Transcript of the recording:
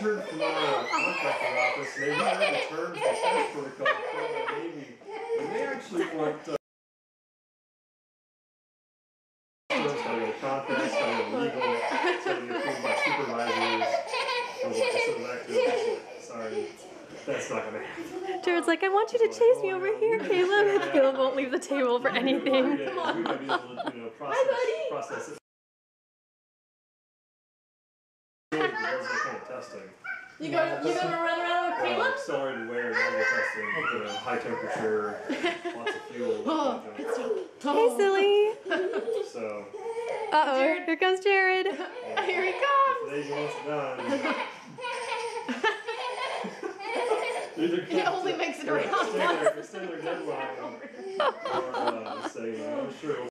heard from our contracting office, they read the terms of test protocol for the Navy, and they actually want contracts, legal, so to be approved by supervisors. I was like, so that could, sorry, that's not gonna happen. Jared's like, I want you to chase me over here, Caleb. Caleb won't leave the table for anything. Come on. We might be able to, process it. Kind of testing. You gonna run around with Caleb? Still already wearing all the testing, high temperature, lots of fuel. Hey, silly. So. Uh-oh, here comes Jared. Here he comes. Today's almost done. He only makes it around once. Extend their deadline. Or say, I'm sure.